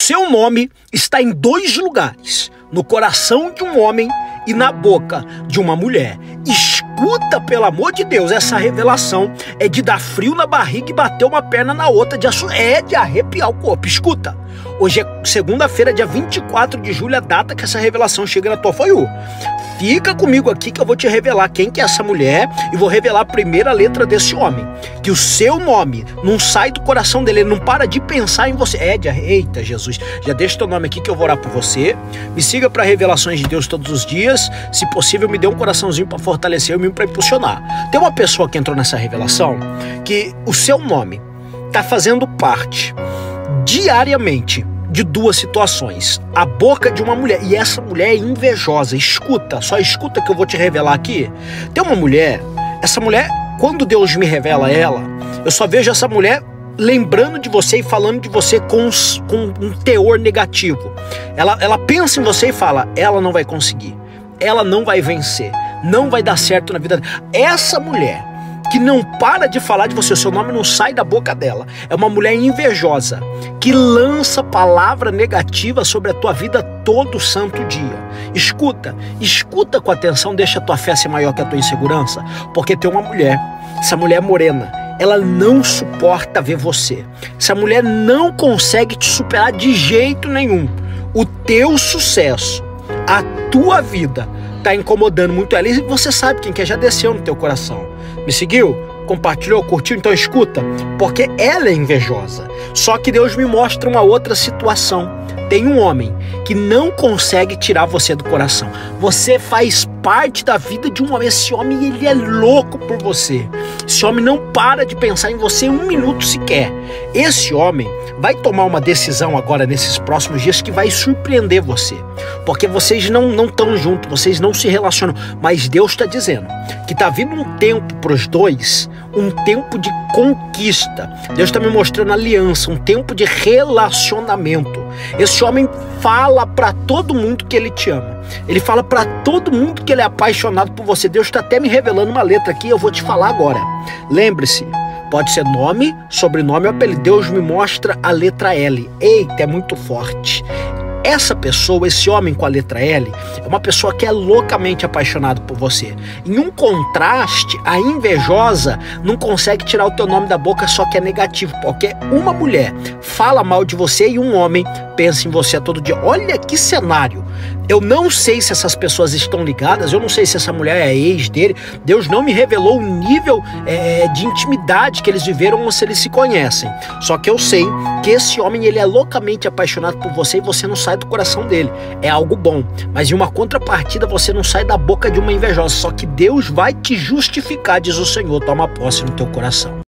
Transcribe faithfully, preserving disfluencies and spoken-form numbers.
Seu nome está em dois lugares, no coração de um homem e na boca de uma mulher. Escuta, pelo amor de Deus, essa revelação é de dar frio na barriga e bater uma perna na outra, de assu... é de arrepiar o corpo. Escuta, hoje é segunda-feira, dia vinte e quatro de julho, a data que essa revelação chega na tua Foiu. Fica comigo aqui que eu vou te revelar quem que é essa mulher e vou revelar a primeira letra desse homem. Que o seu nome não sai do coração dele, ele não para de pensar em você. É, de... Eita, Jesus, já deixa teu nome aqui que eu vou orar por você. Me siga para Revelações de Deus todos os dias. Se possível, me dê um coraçãozinho para fortalecer e para impulsionar. Tem uma pessoa que entrou nessa revelação que o seu nome está fazendo parte diariamente de duas situações. A boca de uma mulher, e essa mulher é invejosa. Escuta, só escuta que eu vou te revelar aqui. Tem uma mulher, essa mulher, quando Deus me revela ela, eu só vejo essa mulher lembrando de você e falando de você com, com um teor negativo. Ela, ela pensa em você e fala, ela não vai conseguir, ela não vai vencer, não vai dar certo na vida dela. Essa mulher que não para de falar de você, o seu nome não sai da boca dela, é uma mulher invejosa, que lança palavra negativa sobre a tua vida todo santo dia. Escuta, escuta com atenção, deixa a tua fé ser maior que a tua insegurança, porque tem uma mulher, essa mulher morena, ela não suporta ver você. Essa mulher não consegue te superar de jeito nenhum. O teu sucesso, a tua vida, tá incomodando muito ela. E você sabe quem que é, já desceu no teu coração. Me seguiu? Compartilhou? Curtiu? Então escuta, porque ela é invejosa. Só que Deus me mostra uma outra situação. Tem um homem que não consegue tirar você do coração. Você faz parte da vida de um homem. Esse homem, ele é louco por você. Esse homem não para de pensar em você um minuto sequer. Esse homem vai tomar uma decisão agora nesses próximos dias que vai surpreender você. Porque vocês não não estão juntos, vocês não se relacionam. Mas Deus está dizendo que está vindo um tempo para os dois, um tempo de conquista. Deus está me mostrando aliança, um tempo de relacionamento. Esse homem fala para todo mundo que ele te ama. Ele fala para todo mundo que ele é apaixonado por você. Deus está até me revelando uma letra aqui, eu vou te falar agora. Lembre-se, pode ser nome, sobrenome ou apelido. Deus me mostra a letra L. Eita, é muito forte. Essa pessoa, esse homem com a letra L, é uma pessoa que é loucamente apaixonado por você. Em um contraste, a invejosa não consegue tirar o teu nome da boca, só que é negativo, porque uma mulher fala mal de você e um homem pensa em você a todo dia. Olha que cenário. Eu não sei se essas pessoas estão ligadas, eu não sei se essa mulher é ex dele. Deus não me revelou o nível é, de intimidade que eles viveram ou se eles se conhecem. Só que eu sei que esse homem, ele é loucamente apaixonado por você e você não sai do coração dele. É algo bom, mas em uma contrapartida você não sai da boca de uma invejosa. Só que Deus vai te justificar, diz o Senhor. Toma posse no teu coração.